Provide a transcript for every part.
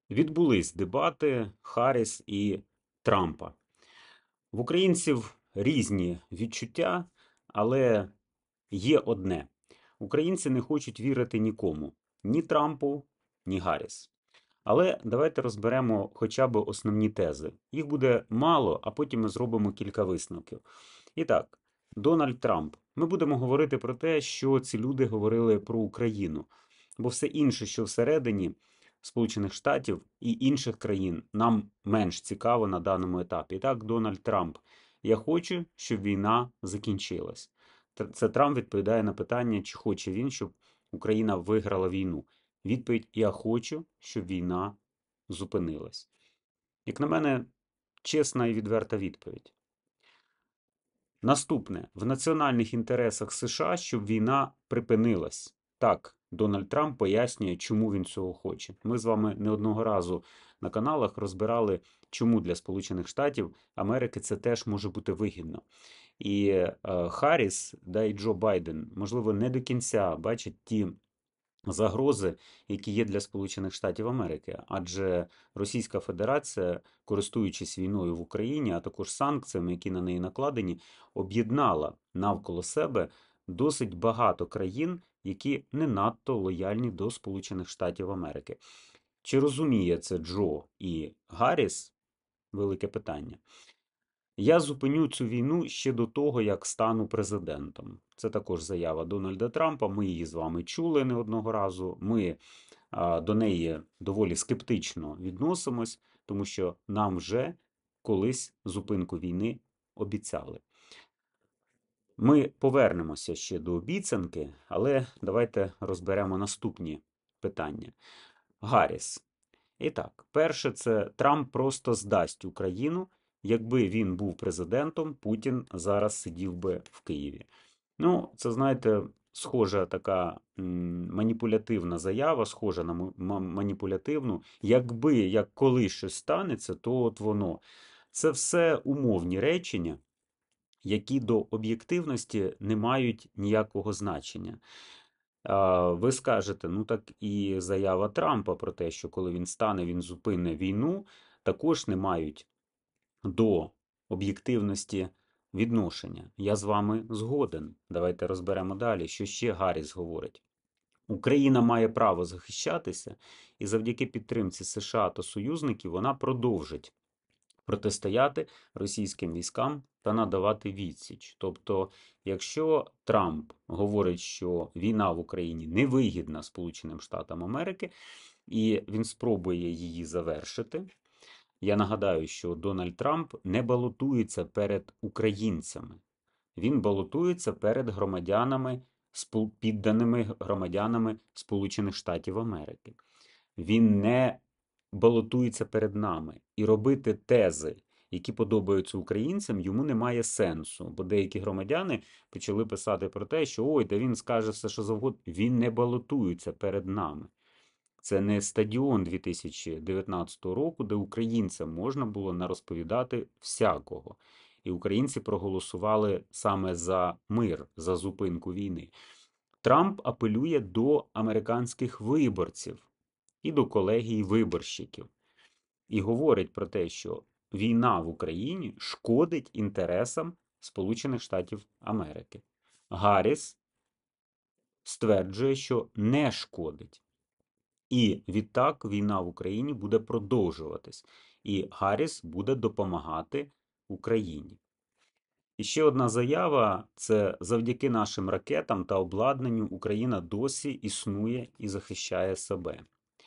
Відбулись дебати Харріс і Трампа. В українців різні відчуття, але є одне: українці не хочуть вірити нікому, ні Трампу, ні Гарріс. Але давайте розберемо хоча б основні тези. Їх буде мало, а потім ми зробимо кілька висновків. І так, Дональд Трамп. Ми будемо говорити про те, що ці люди говорили про Україну, бо все інше, що всередині Сполучених Штатів і інших країн, нам менш цікаво на даному етапі. І так, Дональд Трамп. Я хочу, щоб війна закінчилась. Це Трамп відповідає на питання, чи хоче він, щоб Україна виграла війну. Відповідь: я хочу, щоб війна зупинилась. Як на мене, чесна і відверта відповідь. Наступне: в національних інтересах США, щоб війна припинилась. Так, Дональд Трамп пояснює, чому він цього хоче. Ми з вами не одного разу на каналах розбирали, чому для Сполучених Штатів Америки це теж може бути вигідно. І Харріс, да і Джо Байден, можливо, не до кінця бачать ті загрози, які є для Сполучених Штатів Америки. Адже Російська Федерація, користуючись війною в Україні, а також санкціями, які на неї накладені, об'єднала навколо себе досить багато країн, які не надто лояльні до Сполучених Штатів Америки. Чи розуміє це Джо і Гарріс? Велике питання. Я зупиню цю війну ще до того, як стану президентом. Це також заява Дональда Трампа. Ми її з вами чули не одного разу. Ми до неї доволі скептично відносимось, тому що нам вже колись зупинку війни обіцяли. Ми повернемося ще до обіцянки, але давайте розберемо наступні питання. Гарріс. І так, перше, це Трамп просто здасть Україну. Якби він був президентом, Путін зараз сидів би в Києві. Ну, це, знаєте, схожа така маніпулятивна заява, схожа на маніпулятивну. Якби, як коли щось станеться, то от воно. Це все умовні речення, які до об'єктивності не мають ніякого значення. Ви скажете, ну так і заява Трампа про те, що коли він стане, він зупине війну, також не мають до об'єктивності відношення. Я з вами згоден. Давайте розберемо далі, що ще Гарріс говорить. Україна має право захищатися, і завдяки підтримці США та союзників вона продовжить протистояти російським військам та надавати відсіч. Тобто, якщо Трамп говорить, що війна в Україні невигідна Сполученим Штатам Америки, і він спробує її завершити, я нагадаю, що Дональд Трамп не балотується перед українцями. Він балотується перед громадянами, підданими громадянами Сполучених Штатів Америки. Він не балотується перед нами. І робити тези, які подобаються українцям, йому немає сенсу. Бо деякі громадяни почали писати про те, що ой, та він скаже все, що завгодно. Він не балотується перед нами. Це не стадіон 2019 року, де українцям можна було нарозповідати всякого. І українці проголосували саме за мир, за зупинку війни. Трамп апелює до американських виборців і до колегії виборщиків. І говорить про те, що війна в Україні шкодить інтересам Сполучених Штатів Америки. Гарріс стверджує, що не шкодить. І відтак війна в Україні буде продовжуватись. І Гарріс буде допомагати Україні. І ще одна заява – це завдяки нашим ракетам та обладнанню Україна досі існує і захищає себе.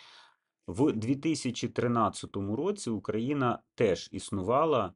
В 2013 році Україна теж існувала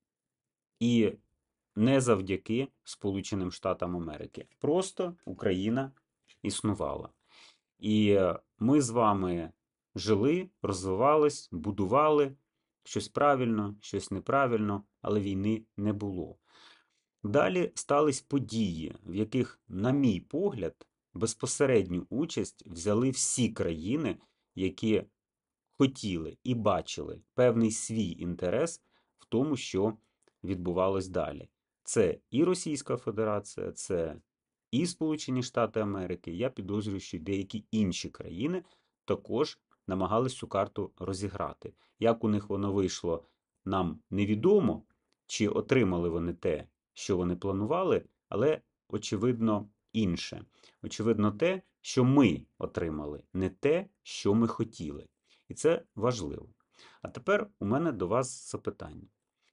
і не завдяки Сполученим Штатам Америки. Просто Україна існувала. І ми з вами жили, розвивались, будували щось правильно, щось неправильно, але війни не було. Далі стались події, в яких, на мій погляд, безпосередню участь взяли всі країни, які хотіли і бачили певний свій інтерес в тому, що відбувалось далі. Це і Російська Федерація, це і Сполучені Штати Америки. Я підозрюю, що деякі інші країни також намагались цю карту розіграти. Як у них воно вийшло, нам невідомо, чи отримали вони те, що вони планували, але, очевидно, інше. Очевидно, те, що ми отримали, не те, що ми хотіли. І це важливо. А тепер у мене до вас запитання.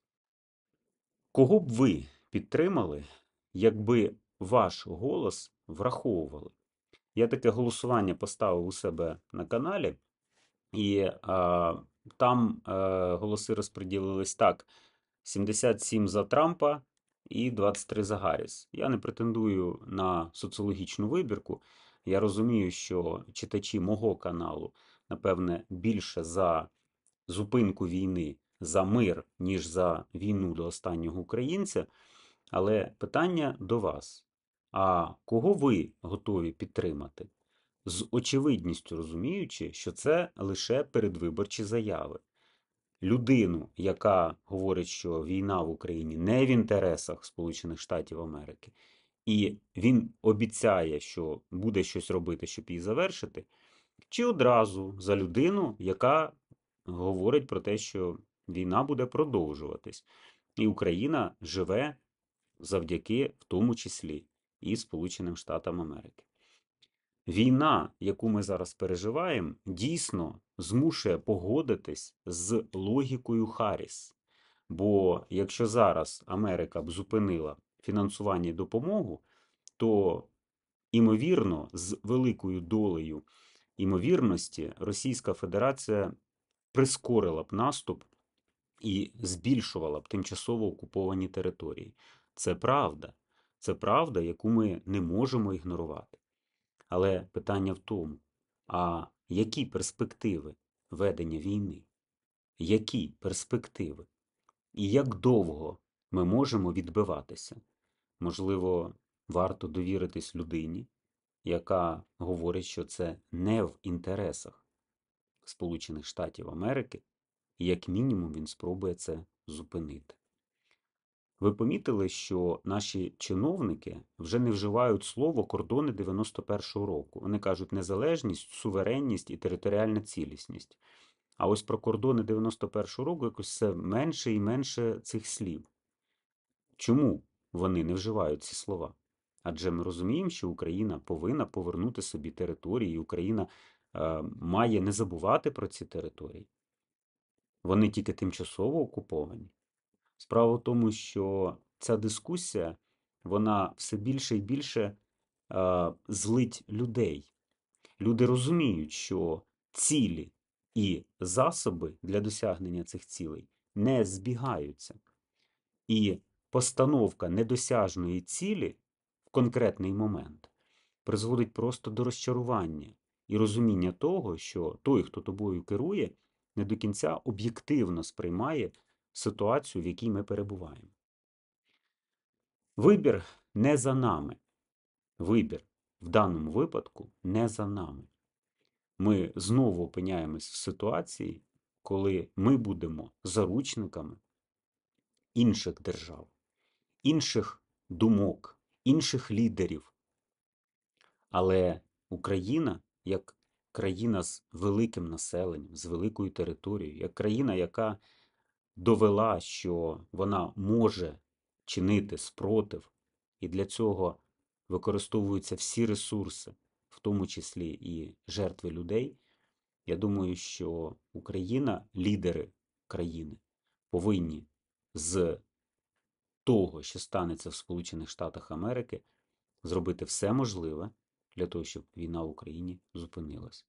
Кого б ви підтримали, якби ваш голос враховували? Я таке голосування поставив у себе на каналі, і там голоси розподілились так: 77 за Трампа і 23 за Гарріс. Я не претендую на соціологічну вибірку. Я розумію, що читачі мого каналу, напевне, більше за зупинку війни, за мир, ніж за війну до останнього українця. Але питання до вас. А кого ви готові підтримати? З очевидністю розуміючи, що це лише передвиборчі заяви. Людину, яка говорить, що війна в Україні не в інтересах Сполучених Штатів Америки, і він обіцяє, що буде щось робити, щоб її завершити, чи одразу за людину, яка говорить про те, що війна буде продовжуватись, і Україна живе завдяки, в тому числі, і Сполученим Штатам Америки. Війна, яку ми зараз переживаємо, дійсно змушує погодитись з логікою Харріс. Бо якщо зараз Америка б зупинила фінансування і допомогу, то, імовірно, з великою долею імовірності Російська Федерація прискорила б наступ і збільшувала б тимчасово окуповані території. Це правда. Це правда, яку ми не можемо ігнорувати. Але питання в тому, а які перспективи ведення війни? Які перспективи? І як довго ми можемо відбиватися? Можливо, варто довіритись людині, яка говорить, що це не в інтересах Сполучених Штатів Америки, і як мінімум він спробує це зупинити. Ви помітили, що наші чиновники вже не вживають слово «кордони 91-го року». Вони кажуть незалежність, суверенність і територіальна цілісність. А ось про кордони 91-го року якось все менше і менше цих слів. Чому вони не вживають ці слова? Адже ми розуміємо, що Україна повинна повернути собі території, і Україна має не забувати про ці території. Вони тільки тимчасово окуповані. Справа в тому, що ця дискусія, вона все більше і більше злить людей. Люди розуміють, що цілі і засоби для досягнення цих цілей не збігаються. І постановка недосяжної цілі в конкретний момент призводить просто до розчарування і розуміння того, що той, хто тобою керує, не до кінця об'єктивно сприймає ситуацію, в якій ми перебуваємо. Вибір не за нами. Вибір в даному випадку не за нами. Ми знову опиняємось в ситуації, коли ми будемо заручниками інших держав, інших думок, інших лідерів. Але Україна, як країна з великим населенням, з великою територією, як країна, яка довела, що вона може чинити спротив, і для цього використовуються всі ресурси, в тому числі і жертви людей, я думаю, що Україна, лідери країни, повинні з того, що станеться в Сполучених Штатах Америки, зробити все можливе для того, щоб війна в Україні зупинилась.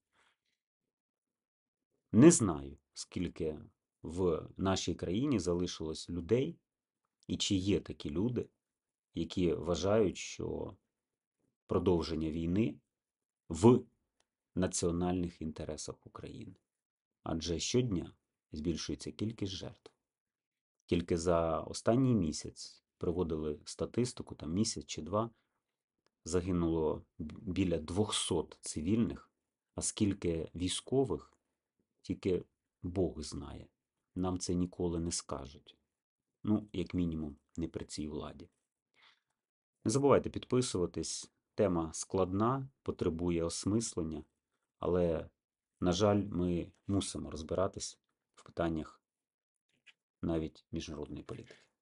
Не знаю, скільки в нашій країні залишилось людей, і чи є такі люди, які вважають, що продовження війни в національних інтересах України. Адже щодня збільшується кількість жертв. Тільки за останній місяць приводили статистику, там місяць чи два, загинуло біля 200 цивільних, а скільки військових, тільки Бог знає. Нам це ніколи не скажуть. Ну, як мінімум, не при цій владі. Не забувайте підписуватись. Тема складна, потребує осмислення, але на жаль, ми мусимо розбиратись в питаннях навіть міжнародної політики.